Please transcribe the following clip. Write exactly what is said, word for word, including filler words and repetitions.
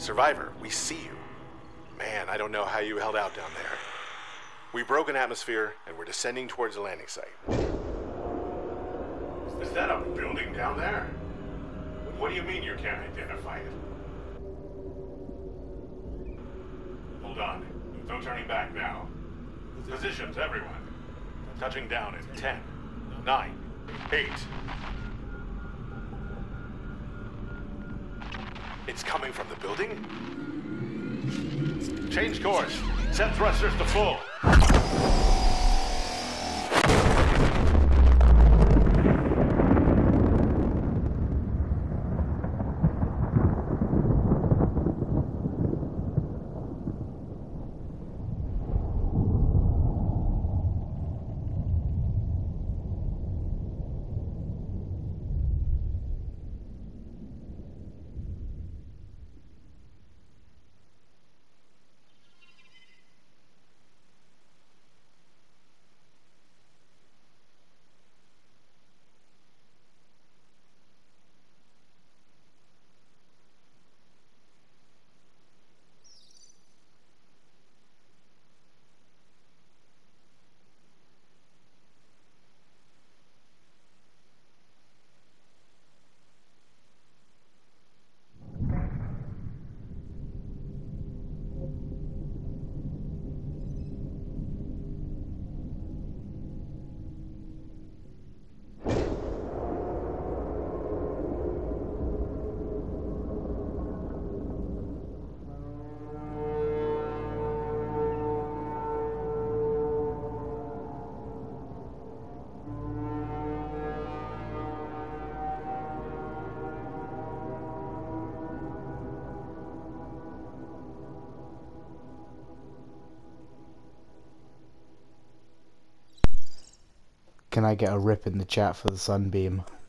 Survivor, we see you. Man, I don't know how you held out down there. We broke an atmosphere, and we're descending towards the landing site. Is that a building down there? What do you mean you can't identify it? Hold on. No turning back now. Positions, everyone. Touching down in ten, nine, eight. It's coming from the building? Change course. Set thrusters to full. Can I get a rip in the chat for the Sunbeam?